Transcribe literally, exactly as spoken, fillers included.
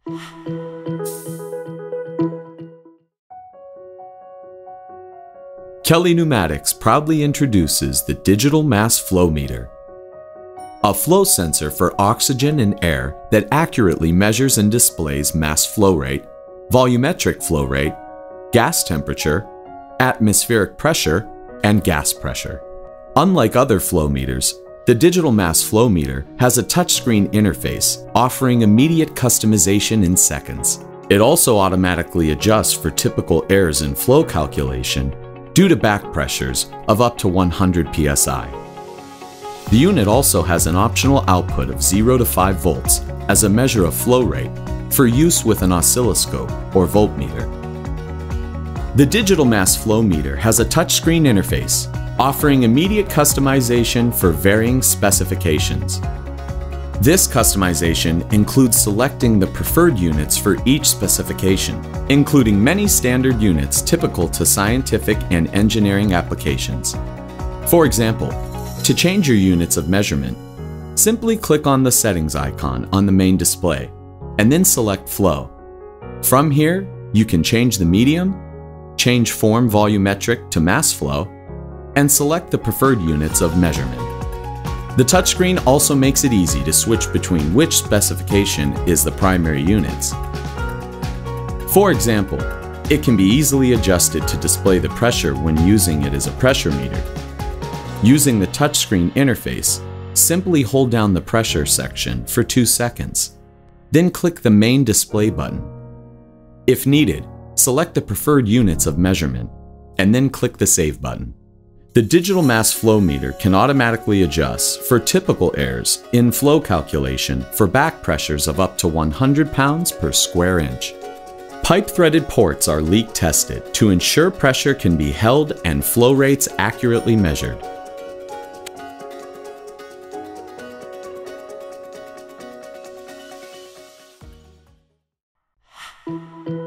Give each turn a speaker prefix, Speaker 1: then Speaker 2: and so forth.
Speaker 1: Kelly Pneumatics proudly introduces the digital mass flow meter, a flow sensor for oxygen and air that accurately measures and displays mass flow rate, volumetric flow rate, gas temperature, atmospheric pressure, and gas pressure. Unlike other flow meters, the digital mass flow meter has a touchscreen interface offering immediate customization in seconds. It also automatically adjusts for typical errors in flow calculation due to back pressures of up to one hundred P S I. The unit also has an optional output of zero to five volts as a measure of flow rate for use with an oscilloscope or voltmeter. The digital mass flow meter has a touchscreen interface offering immediate customization for varying specifications. This customization includes selecting the preferred units for each specification, including many standard units typical to scientific and engineering applications. For example, to change your units of measurement, simply click on the settings icon on the main display and then select Flow. From here, you can change the medium, change form volumetric to mass flow, and select the preferred units of measurement. The touchscreen also makes it easy to switch between which specification is the primary units. For example, it can be easily adjusted to display the pressure when using it as a pressure meter. Using the touchscreen interface, simply hold down the pressure section for two seconds. Then click the main display button. If needed, select the preferred units of measurement, and then click the Save button. The digital mass flow meter can automatically adjust for typical errors in flow calculation for back pressures of up to one hundred pounds per square inch. Pipe-threaded ports are leak tested to ensure pressure can be held and flow rates accurately measured.
Speaker 2: Thank you.